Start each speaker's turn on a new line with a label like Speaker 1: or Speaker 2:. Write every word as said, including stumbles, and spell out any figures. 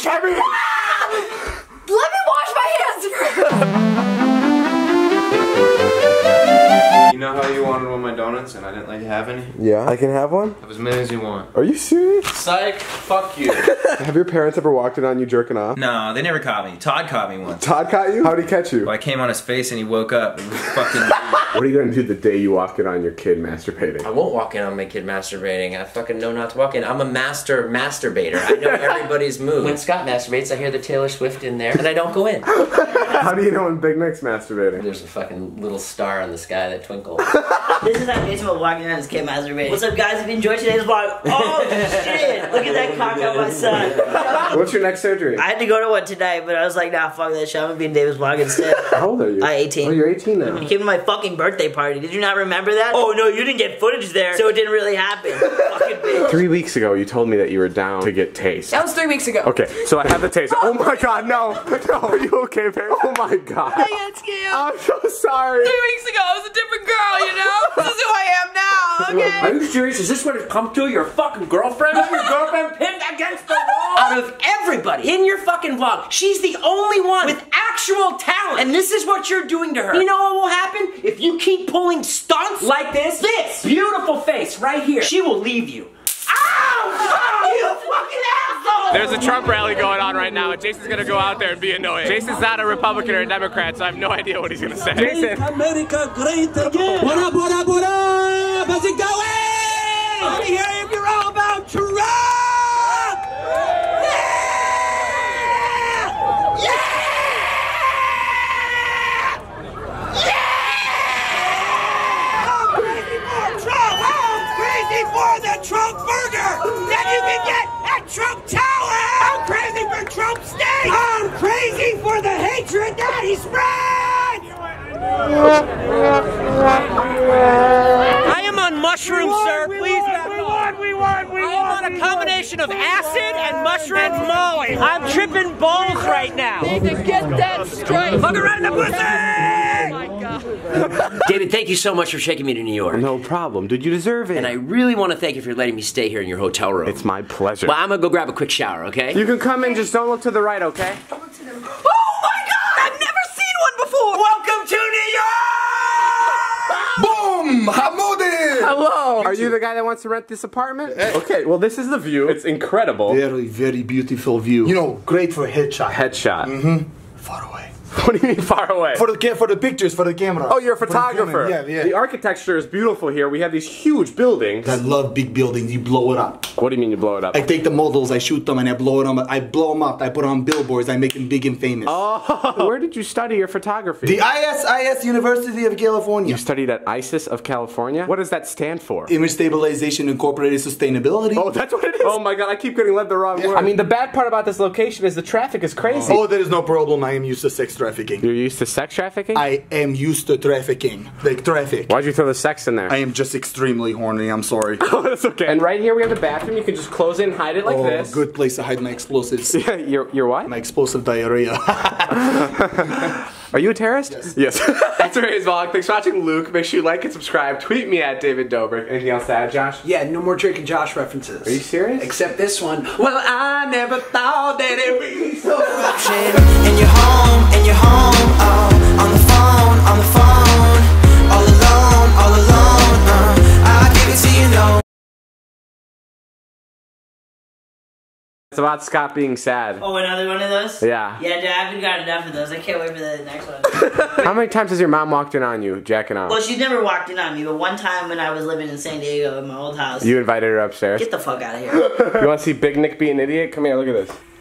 Speaker 1: Kevin!
Speaker 2: Let me wash my hands first!
Speaker 3: You know how you wanted one of my donuts and I didn't let you have any?
Speaker 1: Yeah, I can have one?
Speaker 3: Have as many as you want.
Speaker 1: Are you serious?
Speaker 3: Psych, fuck you.
Speaker 1: Have your parents ever walked in on you jerking off?
Speaker 4: No, they never caught me. Todd caught me once.
Speaker 1: Todd caught you? How'd he catch you?
Speaker 4: Well, I came on his face and he woke up. It was fucking.
Speaker 1: What are you gonna do the day you walk in on your kid masturbating?
Speaker 5: I won't walk in on my kid masturbating. I fucking know not to walk in. I'm a master masturbator. I know everybody's moves. When Scott masturbates, I hear the Taylor Swift in there, and I don't go in.
Speaker 1: How do you know when Big Nick's masturbating?
Speaker 5: There's a fucking little star in the sky that twinkles.
Speaker 6: This is how Jason will walk in on his kid masturbating. What's up, guys? If you enjoyed today's vlog, oh shit! Look at that cock on my son.
Speaker 1: What's your next surgery?
Speaker 6: I had to go to one tonight, but I was like, nah, fuck that shit. I'm gonna be in David's vlog instead.
Speaker 1: How old are you?
Speaker 6: I'm eighteen.
Speaker 1: Oh, you're eighteen now.
Speaker 6: You came to my fucking birthday party. Did you not remember that? Oh no, you didn't get footage there, so it didn't really happen. Fucking bitch.
Speaker 1: Three weeks ago, you told me that you were down to get taste.
Speaker 2: That was three weeks ago.
Speaker 1: Okay, so I have the taste. Oh my god, no! No, are you okay, babe? Oh my god.
Speaker 2: I got scared.
Speaker 1: I'm so sorry.
Speaker 2: Three weeks ago, I was a different girl, you know? This is who I am now, okay?
Speaker 5: Are you serious? Is this what it's come to? Your fucking girlfriend? Your girlfriend pinned against the wall? Out of everybody in your fucking vlog, she's the only one with actual talent. And this is what you're doing to her. You know what will happen? If you keep pulling stunts like this, this beautiful face right here, she will leave you. Ow! You fucking asshole!
Speaker 7: There's a Trump rally going on right now, and Jason's gonna go out there and be annoying. Jason's not a Republican or a Democrat, so I have no idea what he's gonna say. Jason.
Speaker 8: Make America great again! What up, what up, what up? How's it going? Let me hear if you're all about Trump! Yeah! Yeah! I'm crazy for Trump! I'm crazy for the Trump burger that you can get at Trump Tower! I'm crazy for Trump steak! I'm crazy for the hatred that he spread!
Speaker 9: I am on mushrooms,
Speaker 8: won,
Speaker 9: sir.
Speaker 8: we
Speaker 9: Please
Speaker 8: won,
Speaker 9: back
Speaker 8: we
Speaker 9: off.
Speaker 8: won, we won, we
Speaker 9: I am
Speaker 8: won,
Speaker 9: on
Speaker 8: we
Speaker 9: a combination of acid and mushrooms and molly. I'm tripping balls right now.
Speaker 2: Need to get that straight.
Speaker 9: Fuck around in the pussy!
Speaker 2: Oh my god.
Speaker 5: David, thank you so much for shaking me to New York.
Speaker 1: No problem, dude. You deserve it.
Speaker 5: And I really want to thank you for letting me stay here in your hotel room.
Speaker 1: It's my pleasure.
Speaker 5: Well, I'm gonna go grab a quick shower, okay?
Speaker 1: You can come in, just don't look to the right, okay?
Speaker 2: Oh my god! I've never seen one before!
Speaker 9: Welcome to New York!
Speaker 1: Boom! Hamoudi! Hello! Are you the guy that wants to rent this apartment? Okay, well this is the view. It's incredible.
Speaker 10: Very, very beautiful view. You know, great for a headshot.
Speaker 1: Headshot.
Speaker 10: Mm-hmm. Far away.
Speaker 1: What do you mean far away?
Speaker 10: For the ca for the pictures, for the camera.
Speaker 1: Oh, you're a
Speaker 10: For the
Speaker 1: photographer.
Speaker 10: filming, yeah, yeah.
Speaker 1: The architecture is beautiful here. We have these huge buildings.
Speaker 10: I love big buildings. You blow it up.
Speaker 1: What do you mean you blow it up?
Speaker 10: I take the models, I shoot them, and I blow it up. I blow them up. I put them on billboards. I make them big and famous.
Speaker 1: Oh, where did you study your photography?
Speaker 10: The I S I S University of California.
Speaker 1: You studied at ISIS of California? What does that stand for?
Speaker 10: Image Stabilization Incorporated Sustainability.
Speaker 1: Oh, that's what it is? Oh my god, I keep getting led the wrong way. I mean, the bad part about this location is the traffic is crazy.
Speaker 10: Oh, there is no problem. I am used to sex trafficking.
Speaker 1: You're used to sex trafficking?
Speaker 10: I am used to trafficking. Like traffic.
Speaker 1: Why'd you throw the sex in there?
Speaker 10: I am just extremely horny. I'm sorry.
Speaker 1: Oh, that's okay. And right here we have the bathroom. You can just close it and hide it like
Speaker 10: oh,
Speaker 1: this.
Speaker 10: Good place to hide my explosives.
Speaker 1: Yeah, your, your what?
Speaker 10: My explosive diarrhea.
Speaker 1: Are you a terrorist? Yes. Yes. That's today's vlog. Thanks for watching, Luke. Make sure you like and subscribe. Tweet me at David Dobrik. Anything else to add, Josh?
Speaker 11: Yeah, no more Drake and Josh references.
Speaker 1: Are you serious?
Speaker 11: Except this one. Well, I never thought that it would be so
Speaker 8: And you're home, and you're home, oh, on the phone, on the phone, all alone, all alone, uh, I give it to you, know.
Speaker 1: It's about Scott being sad.
Speaker 6: Oh, another one of those?
Speaker 1: Yeah.
Speaker 6: Yeah, dude, I haven't got enough of those. I can't wait for the next one.
Speaker 1: How many times has your mom walked in on you, jacking off?
Speaker 6: Well, she's never walked in on me, but one time when I was living in San Diego in my old house.
Speaker 1: You invited her upstairs?
Speaker 6: Get the fuck out of here.
Speaker 1: You want to see Big Nick be an idiot? Come here, look at this.